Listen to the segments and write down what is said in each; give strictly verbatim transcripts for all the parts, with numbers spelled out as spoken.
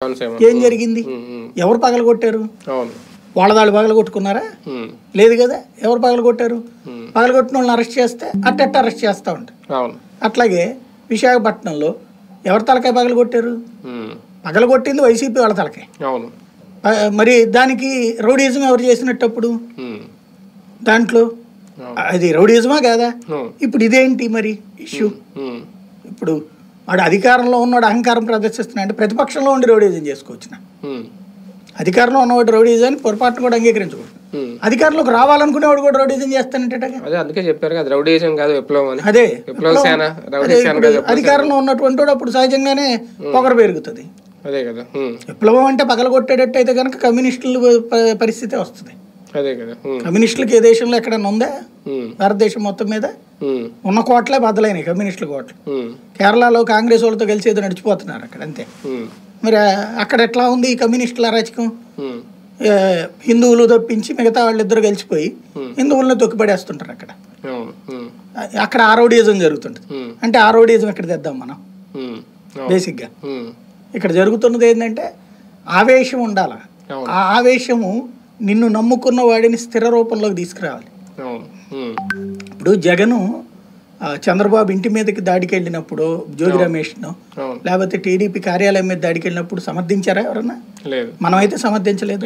ఏం జరిగింది? ఎవరు పగలగొట్టారు? వాళ్ళదాళ్ళు పగలగొట్టుకున్నారా? లేదు కదా. ఎవరు పగలగొట్టారు? పగలగొట్టిన వాళ్ళని అరెస్ట్ చేస్తే అట్టెట్ట అరెస్ట్ చేస్తూ ఉంటారు. అట్లాగే విశాఖపట్నంలో ఎవరు తలకాయ పగలగొట్టారు? పగలగొట్టింది వైసీపీ వాళ్ళ తలకాయ. మరి దానికి రౌడీజం ఎవరు చేసినట్టప్పుడు? దాంట్లో అది రౌడీజమా కాదా? ఇప్పుడు ఇదేంటి మరి ఇష్యూ? ఇప్పుడు వాడు అధికారంలో ఉన్నవాడు అహంకారం ప్రదర్శిస్తున్నా అంటే ప్రతిపక్షంలో ఉండి రౌడీజం చేసుకోవచ్చున. అధికారంలో ఉన్నవాడు రౌడీజం పొరపాటును కూడా అంగీకరించకూడదు. అధికారంలోకి రావాలనుకునేవాడు కూడా రౌడీజం చేస్తానంటే అందుకే చెప్పారు కదా రౌడీజం కాదు విప్లవం అని. అదే అధికారంలో ఉన్నటువంటి వాడు అప్పుడు సహజంగానే పొగరు పెరుగుతుంది. అదే కదా. విప్లవం అంటే పగలగొట్టేటట్టు అయితే కనుక కమ్యూనిస్టుల పరిస్థితి వస్తుంది. అదే కదా. కమ్యూనిస్టులకి ఏ దేశంలో ఎక్కడన్నా ఉందా? భారతదేశం మొత్తం మీద ఉన్న కోట్లే బద్దలైనాయి కమ్యూనిస్టుల కోట్లు. కేరళలో కాంగ్రెస్ వాళ్ళతో కలిసి ఏదో నడిచిపోతున్నారు అక్కడ, అంతే. మరి అక్కడ ఎట్లా ఉంది ఈ కమ్యూనిస్టుల అరాచకం? హిందువులు తప్పించి మిగతా వాళ్ళిద్దరు కలిసిపోయి హిందువులను తొక్కిపడేస్తుంటారు అక్కడ. అక్కడ ఆరోడిజం జరుగుతుంటుంది. అంటే ఆరోడిజం ఎక్కడ తెద్దాం మనం? బేసిక్గా ఇక్కడ జరుగుతున్నది ఏంటంటే ఆవేశం ఉండాల. ఆ ఆవేశము నిన్ను నమ్ముకున్న వాడిని స్థిర రూపంలోకి తీసుకురావాలి. ఇప్పుడు జగను చంద్రబాబు ఇంటి మీదకి దాడికి వెళ్ళినప్పుడు జ్యోతి రమేష్ను లేకపోతే టీడీపీ కార్యాలయం మీద దాడికి వెళ్ళినప్పుడు సమర్థించారా ఎవరన్నా? మనమైతే సమర్థించలేదు.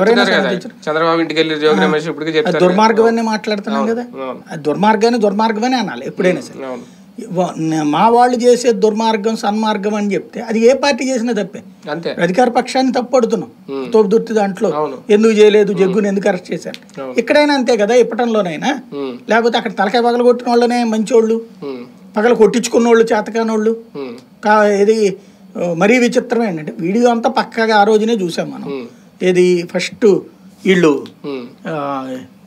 దుర్మార్గం అని మాట్లాడుతున్నాం కదా. దుర్మార్గాన్ని దుర్మార్గం అని అనాలి ఎప్పుడైనా సరే. మా వాళ్ళు చేసే దుర్మార్గం సన్మార్గం అని చెప్తే అది ఏ పార్టీ చేసినా తప్పే. అధికార పక్షాన్ని తప్పడుతున్నాం తోపుదుర్తి దాంట్లో ఎందుకు చేయలేదు, జగ్గుని ఎందుకు అరెస్ట్ చేశారు. ఇక్కడైనా అంతే కదా, ఇప్పటంలోనైనా. లేకపోతే అక్కడ తలకాయ పగల కొట్టిన వాళ్ళనే మంచోళ్ళు, పగల కొట్టించుకున్న వాళ్ళు చేతకానోళ్ళు. ఇది మరీ విచిత్రం ఏంటంటే వీడియో అంతా పక్కాగా ఆ రోజునే చూసాం మనం. ఏది ఫస్ట్ వీళ్ళు